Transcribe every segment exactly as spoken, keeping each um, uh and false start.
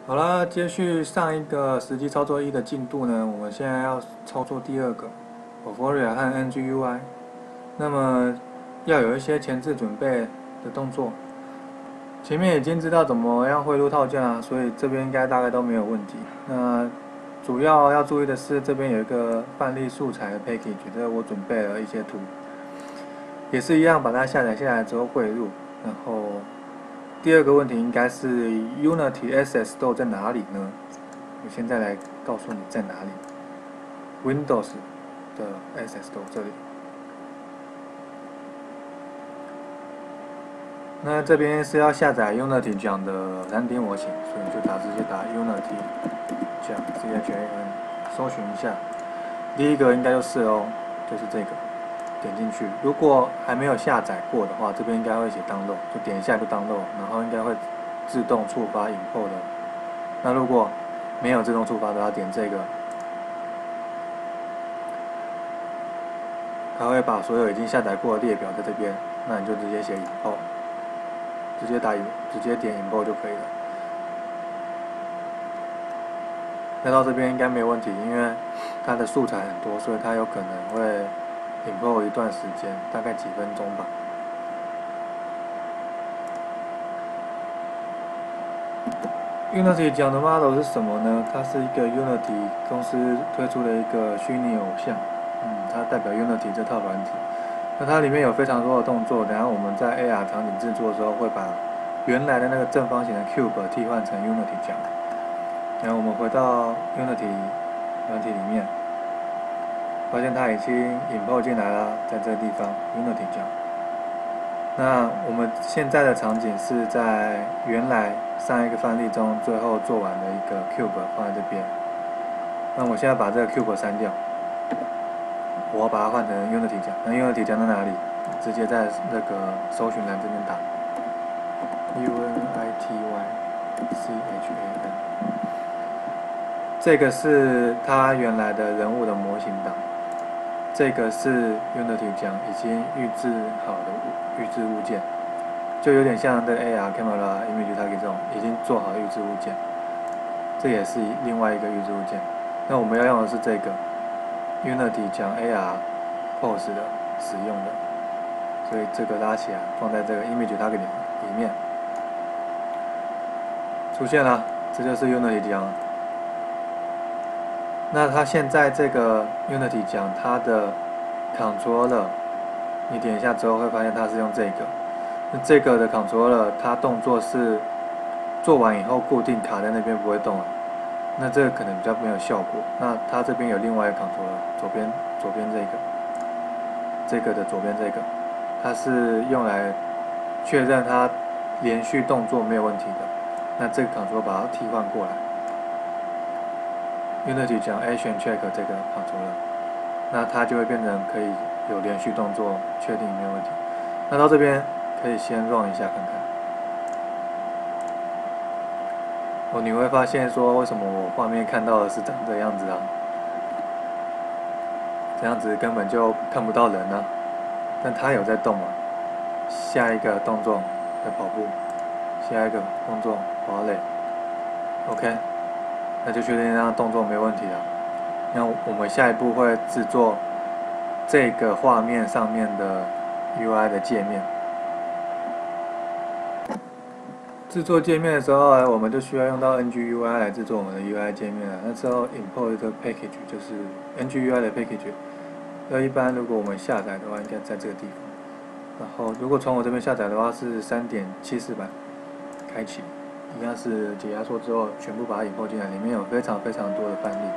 好啦，接续上一个实际操作一的进度呢，我们现在要操作第二个 Euphoria 和 N G U I。那么要有一些前置准备的动作。前面已经知道怎么样汇入套件啊，所以这边应该大概都没有问题。那主要要注意的是，这边有一个范例素材的 package， 这个我准备了一些图，也是一样把它下载下来之后汇入。然后第二个问题应该是 Unity Asset Store 在哪里呢？我现在来告诉你在哪里。Windows 的 Asset Store 这里。那这边是要下载 Unity 讲的 三 D 模型，所以你就打直接打 Unity 讲 C H A N， 搜寻一下，第一个应该就是哦，就是这个，点进去。如果还没有下载过的话，这边应该会写 download， 就点一下就 download， 然后应该会自动触发 import 的。那如果没有自动触发的话，点这个，它会把所有已经下载过的列表在这边，那你就直接写 import。直接打直接点 import 就可以了。那到这边应该没有问题，因为它的素材很多，所以它有可能会 import 一段时间，大概几分钟吧。Unity 讲的 model 是什么呢？它是一个 Unity 公司推出的一个虚拟偶像，嗯，它代表 Unity 这套软体。那它里面有非常多的动作，等下我们在 A R 场景制作的时候会把原来的那个正方形的 cube 替换成 Unity 奖。然后我们回到 Unity 软体里面，发现它已经import进来了，在这个地方 Unity 奖。那我们现在的场景是在原来上一个范例中最后做完的一个 cube 放在这边。那我现在把这个 cube 删掉。我要把它换成 Unity 奖，那 Unity 奖在哪里？直接在那个搜寻栏这边打 U N I T Y C H A N， 这个是它原来的人物的模型档，这个是 Unity 奖已经预制好的预制物件，就有点像这 A R Camera Image Target 这种已经做好的预制物件，这也是另外一个预制物件。那我们要用的是这个。Unity 讲 A R pose 的使用的，所以这个拉起来放在这个 Image Target 里面，出现了，这就是 Unity 讲。那它现在这个 Unity 讲它的 Controller， 你点一下之后会发现它是用这个，那这个的 Controller 它动作是做完以后固定卡在那边不会动了。那这个可能比较没有效果。那它这边有另外一个 controller， 左边左边这个，这个的左边这个，它是用来确认它连续动作没有问题的。那这个 controller 把它替换过来 ，Unity 讲 Action Check 这个 controller， 那它就会变成可以有连续动作，确定没有问题。那到这边可以先 run 一下看看。哦，你会发现说，为什么我画面看到的是长这样子啊？这样子根本就看不到人啊，但他有在动啊。下一个动作在跑步，下一个动作滑垒 ，OK， 那就确定这样动作没问题了。那我们下一步会制作这个画面上面的 U I 的界面。制作界面的时候，我们就需要用到 N G U I 来制作我们的 U I 界面了。那时候 import 一个 package 就是 N G U I 的 package。那一般如果我们下载的话，应该在这个地方。然后如果从我这边下载的话是 三点七四 版，开启，一样是解压缩之后全部把它 import 进来，里面有非常非常多的范例。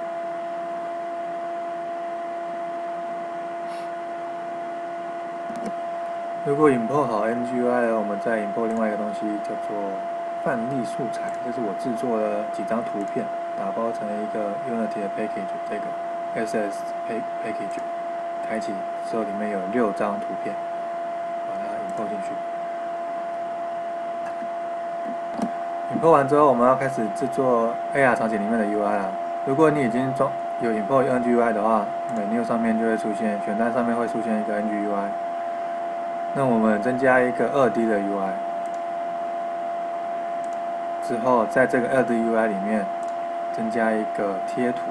如果 import 好 N G U I 了，我们再 import 另外一个东西叫做范例素材，这是我制作了几张图片，打包成一个 Unity 的 package， 这个 S S package， 开启之后里面有六张图片，把它 import 进去。import 完之后，我们要开始制作 A R 场景里面的 U I 啦。如果你已经装有 import N G U I 的话 ，menu 上面就会出现选单上面会出现一个 N G U I。那我们增加一个 二 D 的 U I， 之后，在这个 二 D U I 里面增加一个贴图。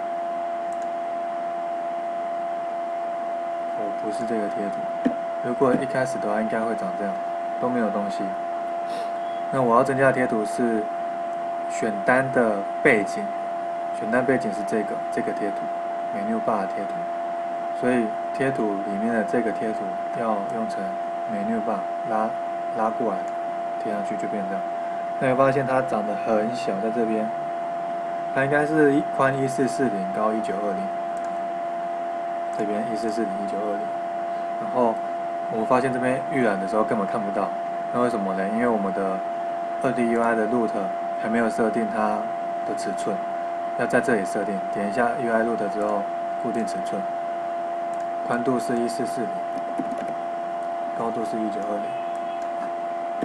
哦，不是这个贴图。如果一开始的话，应该会长这样，都没有东西。那我要增加的贴图是选单的背景，选单背景是这个这个贴图 ，menu bar 的贴图。所以贴图里面的这个贴图要用成 menu bar 拉拉过来贴上去就变这样。那你会发现它长得很小，在这边，它应该是宽一四四零，高一九二零。这边一四四零一九二零，然后我们发现这边预览的时候根本看不到，那为什么呢？因为我们的 二 D U I 的 root 还没有设定它的尺寸，要在这里设定，点一下 U I root 之后固定尺寸，宽度是一四四零，高度是一九二零。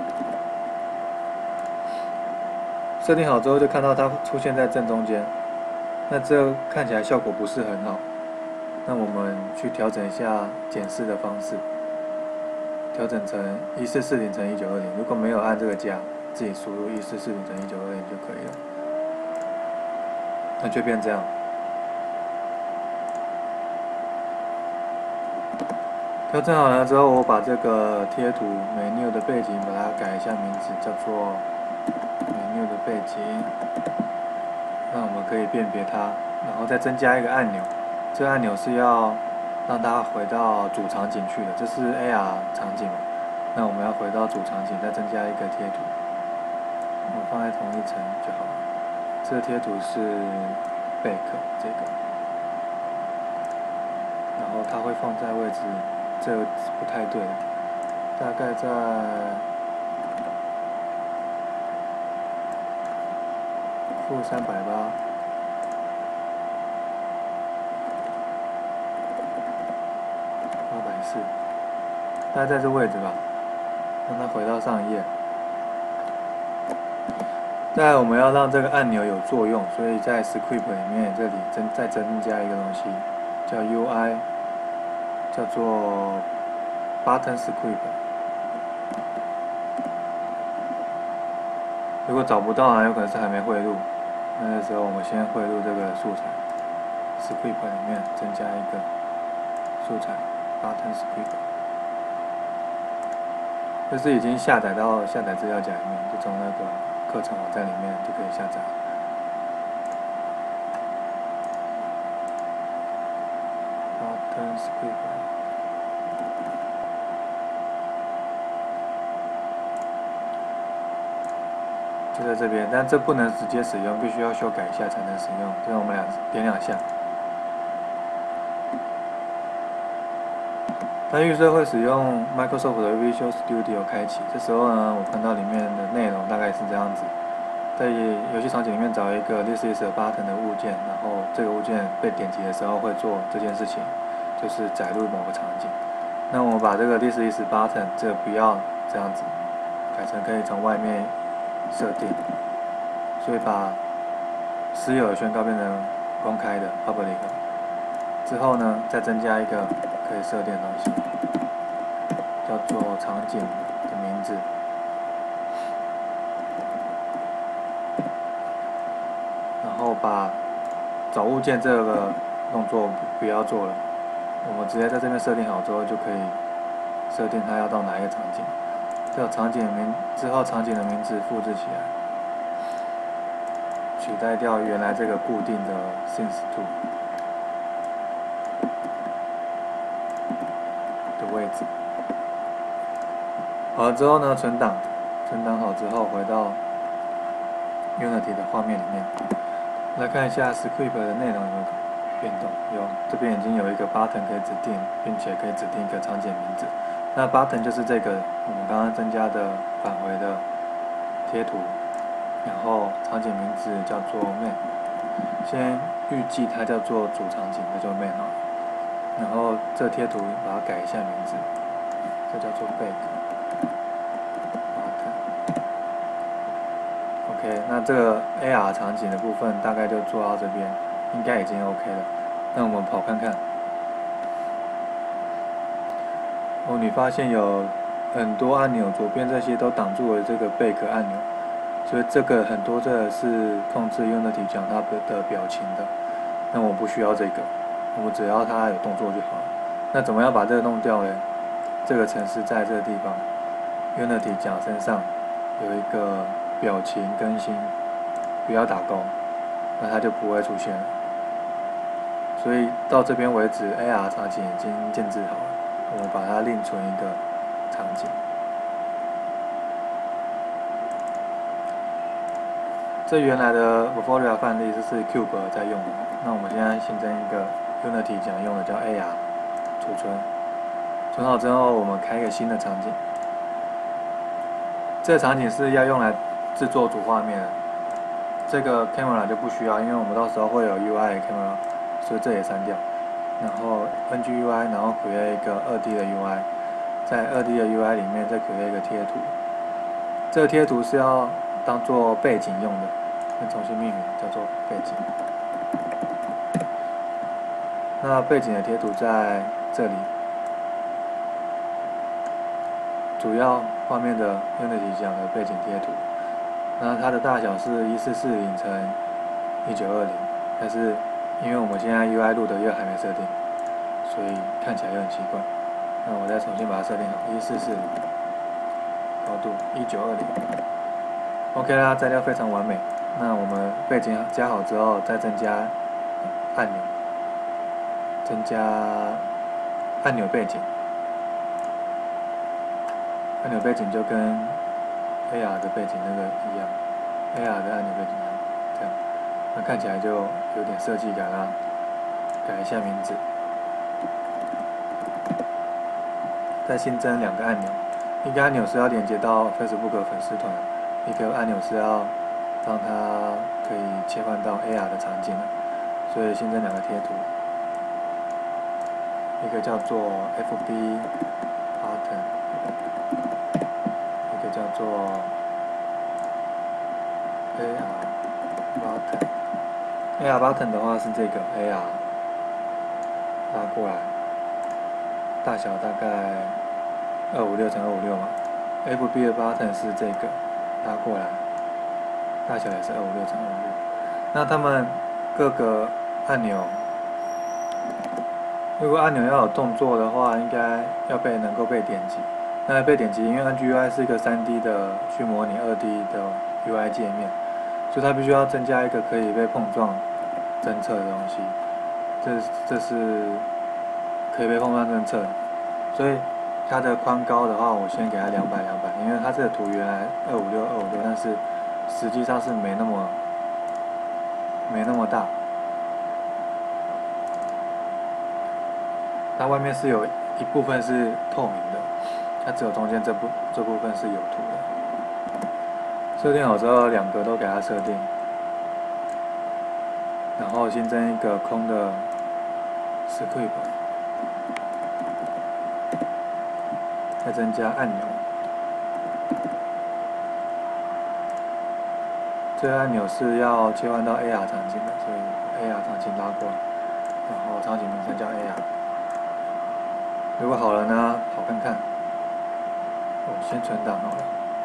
设定好之后就看到它出现在正中间，那这看起来效果不是很好。那我们去调整一下检视的方式，调整成一四四零乘一九二零。如果没有按这个加，自己输入一四四零乘一九二零就可以了。那就变这样。调整好了之后，我把这个贴图 menu 的背景把它改一下名字，叫做 menu 的背景。那我们可以辨别它，然后再增加一个按钮。这个按钮是要让它回到主场景去的，这是 A R 场景嘛？那我们要回到主场景，再增加一个贴图，我放在同一层就好了。这个贴图是 Back 这个，然后它会放在位置，这个不太对，大概在负三百八。八百四，大概在这位置吧，让它回到上一页。再来，我们要让这个按钮有作用，所以在 Script 里面这里增再增加一个东西，叫 U I， 叫做 Button Script。如果找不到呢，有可能是还没汇入，那个时候我们先汇入这个素材 ，Script 里面增加一个素材。Button Script， 这是已经下载到下载资料夹里面，就从那个课程网站里面就可以下载。Button Script， 就在这边，但这不能直接使用，必须要修改一下才能使用。这个我们俩点两下。它预设会使用 Microsoft 的 Visual Studio 开启，这时候呢，我看到里面的内容大概是这样子，在游戏场景里面找一个 This is a button 的物件，然后这个物件被点击的时候会做这件事情，就是载入某个场景。那我们把这个 This is button 这个不要这样子，改成可以从外面设定，所以把私有的宣告变成公开的 public。之后呢，再增加一个可以设定的东西，叫做场景的名字。然后把找物件这个动作不要做了，我们直接在这边设定好之后，就可以设定它要到哪一个场景。这个场景名之后，场景的名字复制起来，取代掉原来这个固定的 Since to。位置好了之后呢，存档，存档好之后回到 Unity 的画面里面，来看一下 Script 的内容有没有变动。有，这边已经有一个 button 可以指定，并且可以指定一个场景名字。那 button 就是这个我们刚刚增加的返回的贴图，然后场景名字叫做 main， 先预计它叫做主场景，那就 main 好了。然后这贴图把它改一下名字，这叫做 Back Button。OK， 那这个 A R 场景的部分大概就做到这边，应该已经 OK 了。那我们跑看看。哦，你发现有很多按钮，左边这些都挡住了这个 Back 按钮， 所以这个很多这个是控制 Unity 讲它的表情的。那我不需要这个，我只要它有动作就好了。那怎么样把这个弄掉呢？这个程式在这个地方 Unity 讲身上有一个表情更新，不要打勾，那它就不会出现了。所以到这边为止 ，A R 场景已经建置好了，我们把它另存一个场景。这原来的 Vuforia 范例这是 Cube 在用的，那我们现在新增一个 Unity 讲用的叫 A R 储存，存好之后我们开一个新的场景。这个场景是要用来制作主画面的，这个 Camera 就不需要，因为我们到时候会有 U I Camera， 所以这也删掉。然后 N G U I， 然后 create 一个 二 D 的 U I， 在 二 D 的 U I 里面再 create 一个贴图。这个贴图是要当做背景用的，那重新命名叫做背景。那背景的贴图在这里，主要画面的 Unity 讲的背景贴图。那它的大小是一四四零乘一九二零，但是因为我们现在 U I 录的又还没设定，所以看起来又很奇怪。那我再重新把它设定好，一四四零，高度一九二零。OK 啦，材料非常完美。那我们背景加好之后，再增加按钮，增加按钮背景。按钮背景就跟 A R 的背景那个一样 ，A R 的按钮背景一样，这样，那看起来就有点设计感啦。改一下名字，再新增两个按钮，一个按钮是要连接到 Facebook 粉丝团，一个按钮是要让它可以切换到 A R 的场景的，所以新增两个贴图，一个叫做 F B Button。一个叫做 A R Button，A R Button 的话是这个 A R 拉过来，大小大概二五六乘二五六嘛。F B 的 Button 是这个拉过来，大小也是二五六乘二五六。那它们各个按钮，如果按钮要有动作的话，应该要被能够被点击。那被点击，因为 N G U I 是一个 三 D 的去模拟 二 D 的 U I 界面，所以它必须要增加一个可以被碰撞侦测的东西。这这是可以被碰撞侦测，所以它的宽高的话，我先给它两百两百，因为它这个图原来二五六二五六，但是实际上是没那么没那么大。它外面是有一部分是透明的。它只有中间这部这部分是有图的。设定好之后，两个都给它设定，然后新增一个空的 script， 再增加按钮。这个按钮是要切换到 A R 场景的，所以 A R 场景拉过来，然后场景名称叫 A R。如果好了呢，跑看看。我先存档好了，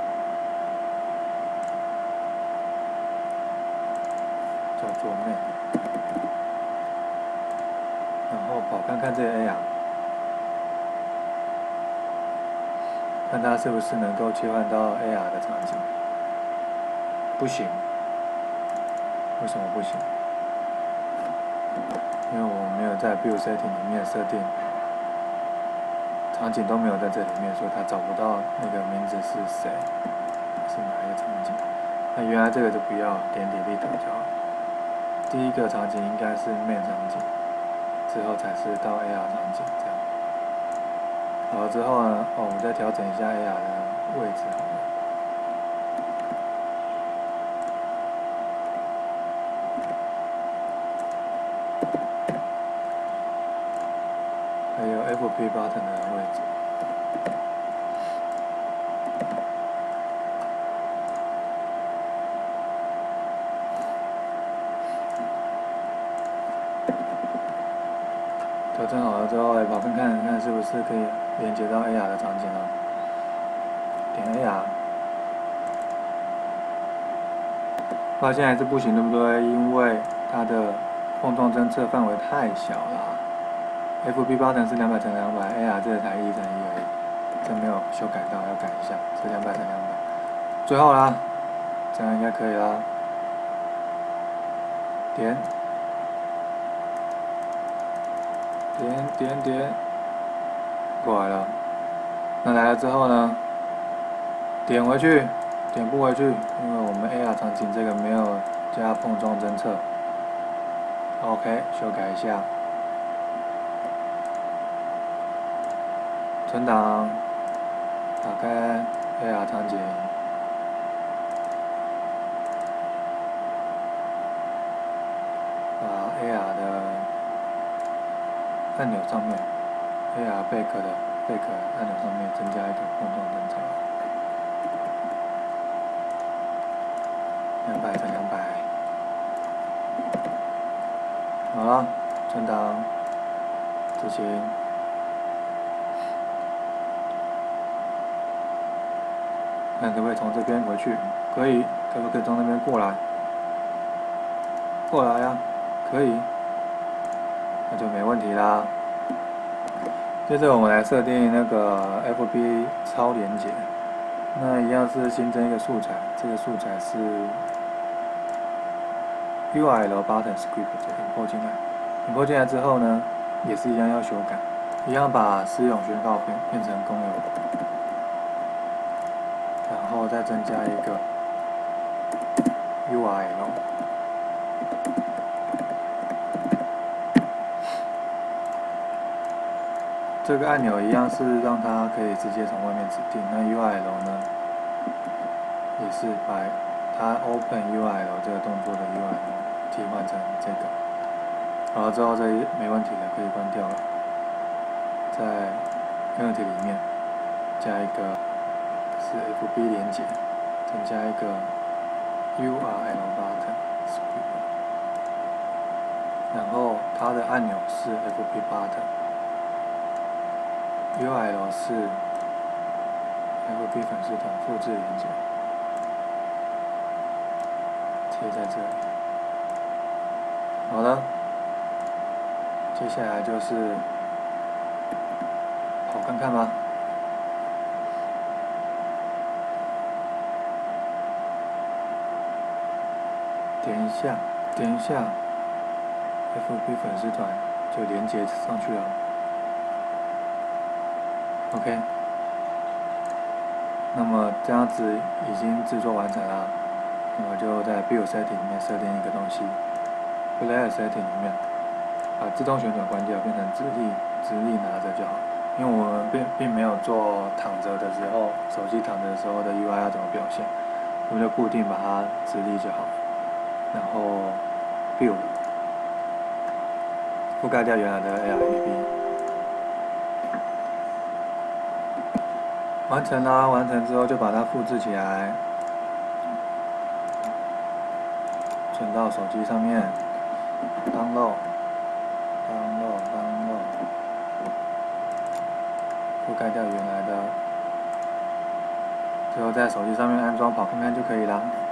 叫做 main， 然后跑看看这个 A R， 看它是不是能够切换到 A R 的场景。不行，为什么不行？因为我没有在 Build Setting 里面设定。场景都没有在这里面，所以它找不到那个名字是谁，是哪一个场景。那原来这个就不要，点 delete 就好。第一个场景应该是 main 场景，之后才是到 A R 场景这样。好了之后呢，哦，我们再调整一下 A R 的位置好了。还有 F B button 的位置。调整好了之后，跑看看看是不是可以连接到 A R 的场景了。点 A R， 发现还是不行，对不对？因为它的碰撞侦测范围太小了。F P button 是两百乘两百 ，A R 这才一乘一而已，这没有修改到，要改一下，是两百乘两百。最后啦，这样应该可以啦。点，点点点，过来了。那来了之后呢？点回去，点不回去，因为我们 A R 场景这个没有加碰撞侦测。OK， 修改一下。存档，打开 A R 场景，把 A R 的按钮上面 ，A R back 的 back 按钮上面增加一个碰撞侦测，两百乘两百，好了，存档，执行。看可不可以从这边回去？可以，可不可以从那边过来？过来呀、啊，可以，那就没问题啦。接着我们来设定那个 F B 超连结，那一样是新增一个素材，这个素材是 U R L button script import 进来，import 进来之后呢，也是一样要修改，一样把施用宣告变变成公有。然后再增加一个 U R L， 这个按钮一样是让它可以直接从外面指定。那 U R L 呢，也是把它 Open U R L 这个动作的 U R L 替换成这个。好了之后，这没问题了，可以关掉了。在 Unity 里面加一个。是 F B 连结，增加一个 U R L button script， 然后它的按钮是 F B button，U R L 是 F B 粉丝团复制连结，贴在这里。好了，接下来就是跑看看吧。点一下，点一下 ，F B 粉丝团就连接上去了。OK， 那么这样子已经制作完成了，那么就在 Build Setting 里面设定一个东西 ，Player Setting 里面把自动旋转关掉，变成直立直立拿着就好。因为我们并并没有做躺着的时候，手机躺着的时候的 U I 要怎么表现，我们就固定把它直立就好了。然后 build 覆盖掉原来的 A R A B， 完成啦！完成之后就把它复制起来，存到手机上面 ，download download download， 覆盖掉原来的，最后在手机上面安装跑看看就可以啦。